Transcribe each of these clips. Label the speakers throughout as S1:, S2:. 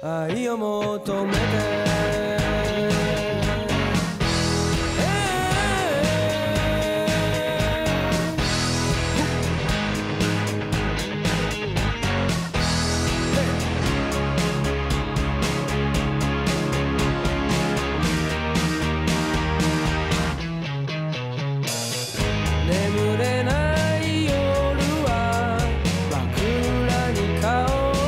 S1: 愛を求めて眠れない夜は枕に顔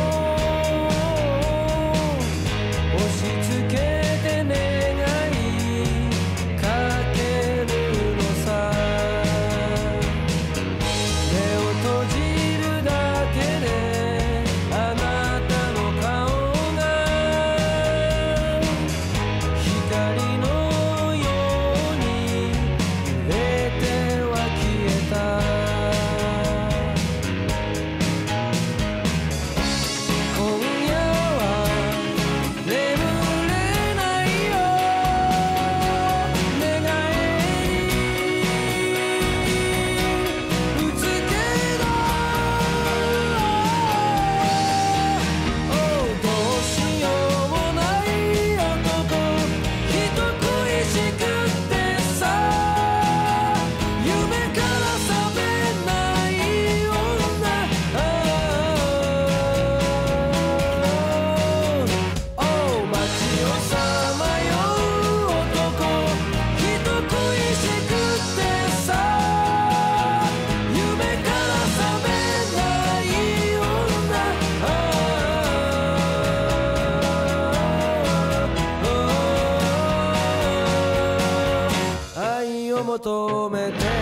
S1: を押し付けて願いかけるのさ。目を閉じるだけであなたの顔が光のように揺れては消えた。今夜は眠れないよ願いに打つけど、どうしようもない男、人恋しくってさ、夢から覚めない女、街をさまよう男、人恋しくってさ、夢から覚めない女、愛を求めて